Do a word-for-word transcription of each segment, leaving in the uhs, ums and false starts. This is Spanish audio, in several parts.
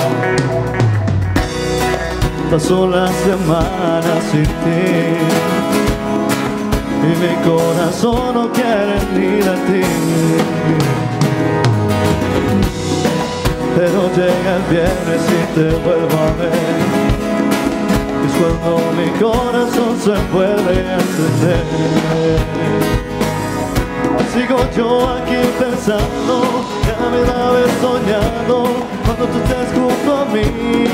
Pasó la semana sin ti y mi corazón no quiere ni latir. Pero llega el viernes y te vuelvo a ver, es cuando mi corazón se vuelve a encender. Sigo yo aquí pensando, ya me la vez soñado cuando tú estés junto a mí.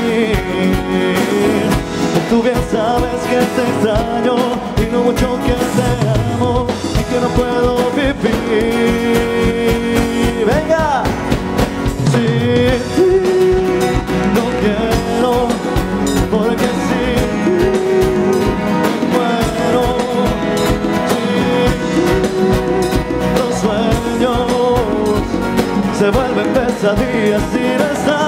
Tú bien sabes que te extraño y lo mucho que te amo y que no puedo vivir. ¡Venga! Sin ti no quiero, porque sin ti muero. Sin ti los sueños se vuelven pesadillas sin estar.